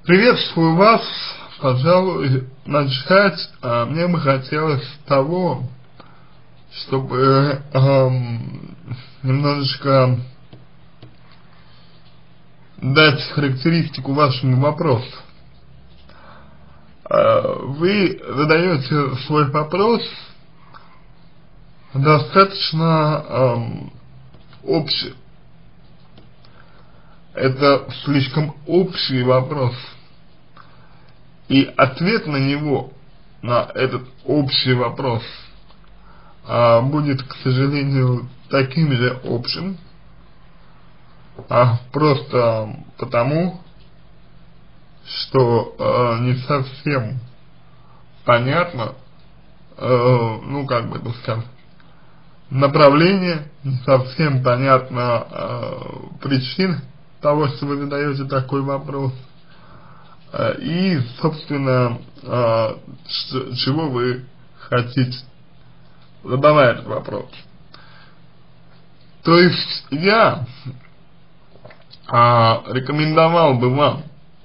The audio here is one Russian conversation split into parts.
Приветствую вас. Пожалуй, начать мне бы хотелось с того, чтобы немножечко дать характеристику вашему вопросу. Вы задаете свой вопрос достаточно общий. Это слишком общий вопрос. И ответ на него, на этот общий вопрос, будет, к сожалению, таким же общим, просто потому, что не совсем понятно, ну как бы это сказать, направление, не совсем понятна причина того, что вы задаете такой вопрос, и, собственно, чего вы хотите, задавая этот вопрос. То есть я рекомендовал бы вам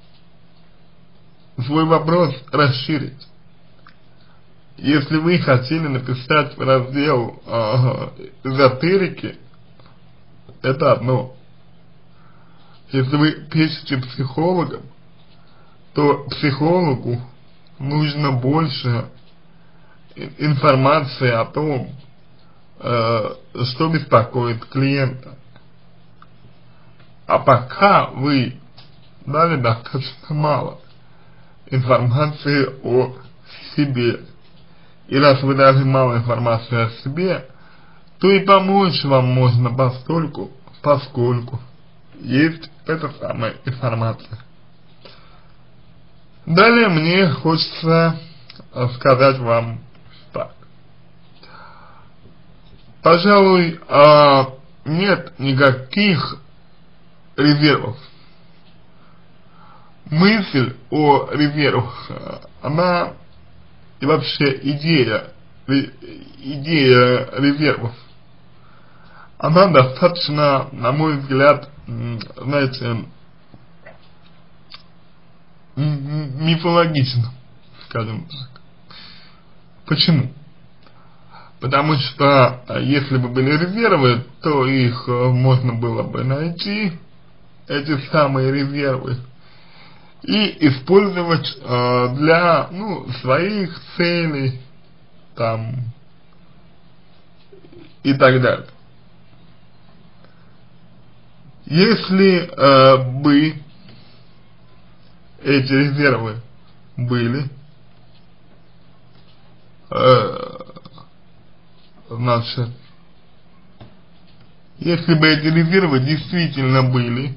свой вопрос расширить. Если вы хотели написать в раздел эзотерики, это одно. Если вы пишете психологом, то психологу нужно больше информации о том, что беспокоит клиента. А пока вы дали достаточно мало информации о себе. И раз вы дали мало информации о себе, то и помочь вам можно поскольку есть эта самая информация. Далее мне хочется сказать вам так. Пожалуй, нет никаких резервов. Мысль о резервах, она и вообще идея резервов, она достаточно, на мой взгляд, знаете, мифологично, скажем так. Почему? Потому что если бы были резервы, то их можно было бы найти, эти самые резервы, и использовать для, своих целей, там, и так далее. Если бы эти резервы были, значит, если бы эти резервы действительно были,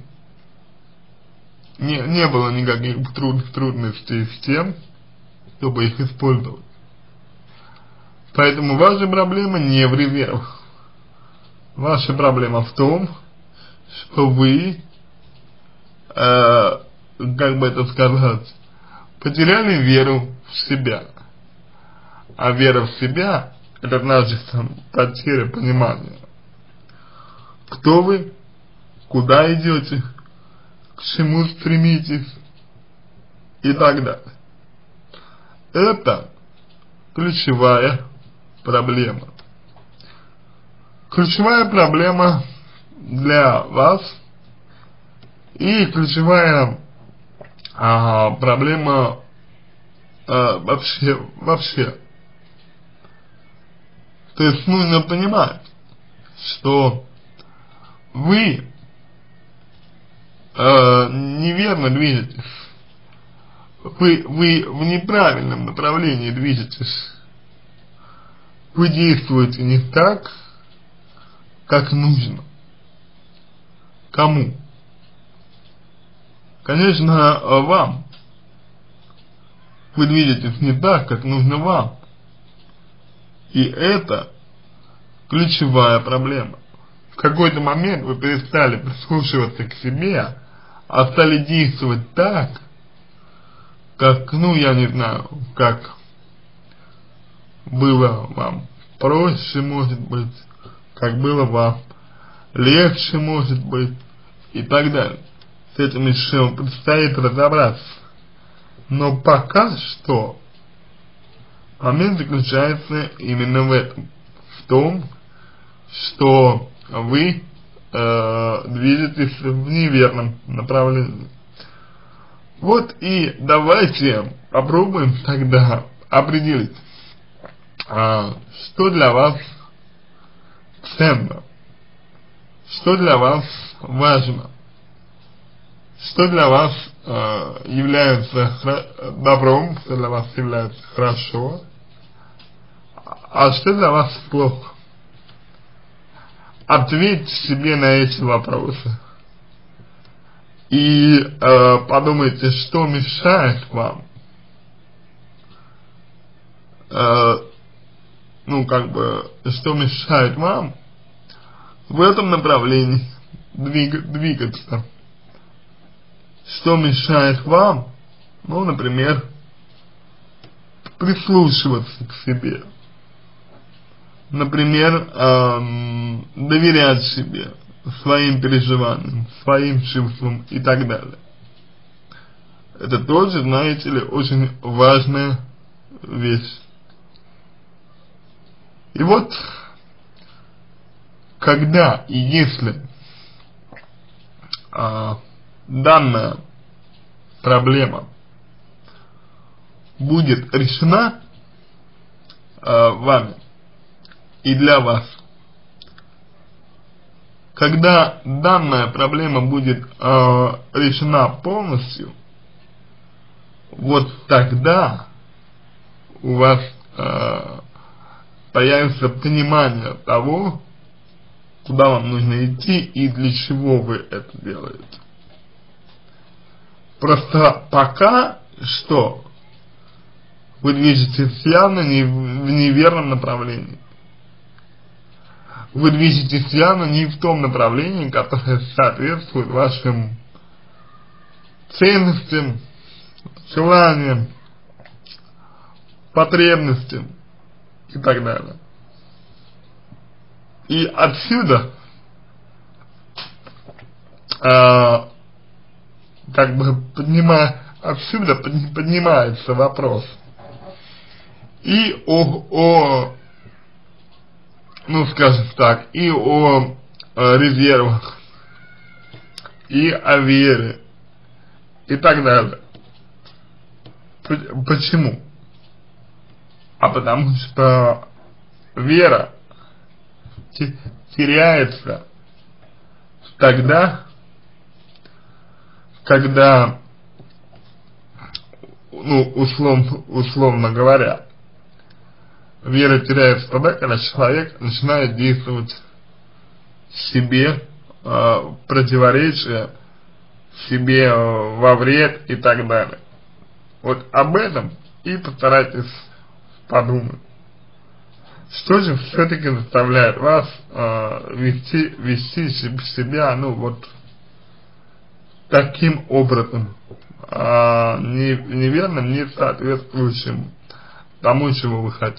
не было никаких трудностей с тем, чтобы их использовать. Поэтому ваша проблема не в резервах. Ваша проблема в том, что вы, как бы это сказать, потеряли веру в себя. А вера в себя — это значит потеря понимания. Кто вы, куда идете, к чему стремитесь и так далее. Это ключевая проблема. Ключевая проблема для вас и ключевая проблема вообще. То есть нужно понимать, что вы неверно движетесь, вы в неправильном направлении движетесь, вы действуете не так, как нужно. Кому? Конечно, вам. Вы движетесь не так, как нужно вам. И это ключевая проблема. В какой-то момент вы перестали прислушиваться к себе, а стали действовать так, как, я не знаю, как было вам проще, может быть, как было вам легче, может быть, и так далее. С этим еще предстоит разобраться. Но пока что момент заключается именно в этом, в том, что вы движетесь в неверном направлении. Вот и давайте попробуем тогда определить, что для вас ценно, что для вас важно, что для вас является добром, что для вас является хорошо, а что для вас плохо. Ответьте себе на эти вопросы и подумайте, что мешает вам, что мешает вам в этом направлении двигаться. Что мешает вам, например, прислушиваться к себе, например, доверять себе, своим переживаниям, своим чувствам и так далее. Это тоже, знаете ли, очень важная вещь. И вот, когда и если данная проблема будет решена вами и для вас, когда данная проблема будет решена полностью, вот тогда у вас появится понимание того, куда вам нужно идти и для чего вы это делаете. Просто пока что вы движетесь явно в неверном направлении. Вы движетесь явно не в том направлении, которое соответствует вашим ценностям, желаниям, потребностям и так далее. И отсюда отсюда поднимается вопрос и скажем так, и о резервах, и о вере, и так далее. Почему? Потому что вера теряется тогда, когда, условно говоря, вера теряется тогда, когда человек начинает действовать себе противоречия, себе во вред и так далее. Вот об этом и постарайтесь подумать. Что же все-таки заставляет вас вести себя, таким образом, неверным, не соответствующим тому, чего вы хотите?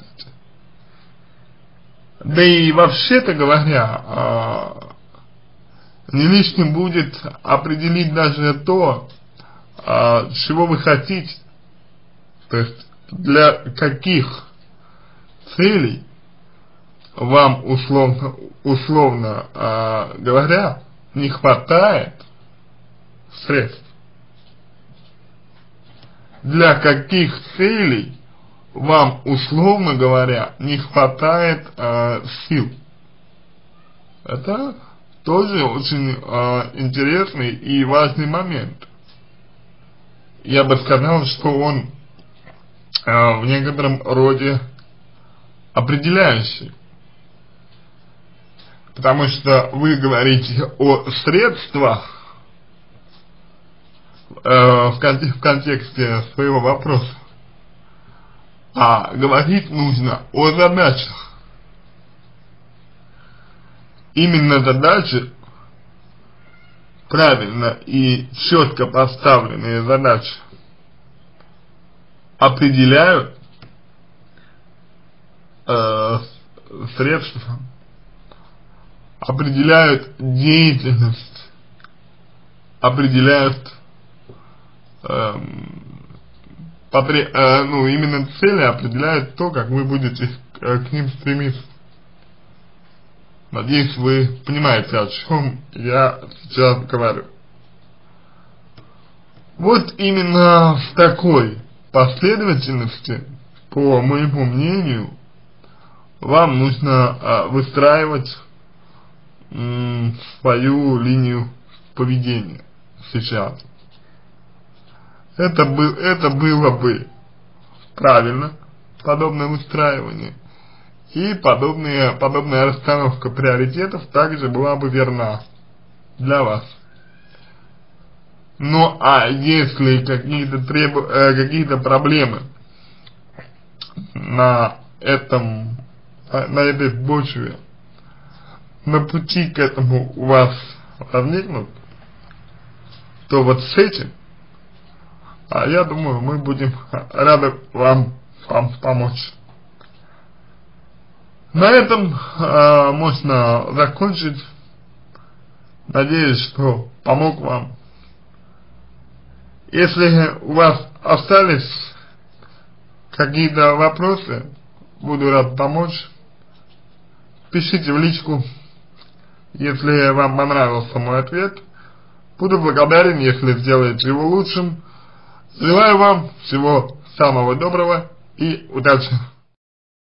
Да и вообще-то говоря, не лишним будет определить даже то, чего вы хотите, то есть для каких целей вам условно говоря не хватает средств, для каких целей вам условно говоря не хватает сил. Это тоже очень интересный и важный момент. Я бы сказал, что он в некотором роде определяющий. Потому что вы говорите о средствах в контексте своего вопроса, а говорить нужно о задачах. Именно задачи, правильно и четко поставленные задачи, определяют средства, определяют деятельность, определяют ну, именно цели определяют то, как вы будете к ним стремиться. Надеюсь, вы понимаете, о чем я сейчас говорю. Вот именно в такой последовательности, по моему мнению, вам нужно выстраивать свою линию поведения сейчас. Это было бы правильно, подобное выстраивание, и подобная расстановка приоритетов также была бы верна для вас. Ну а если какие-то проблемы на этой почве, на пути к этому у вас возникнут, то вот с этим, я думаю, мы будем рады вам помочь. На этом можно закончить. Надеюсь, что помог вам. Если у вас остались какие-то вопросы, буду рад помочь. Пишите в личку, если вам понравился мой ответ. Буду благодарен, если сделаете его лучшим. Желаю вам всего самого доброго и удачи!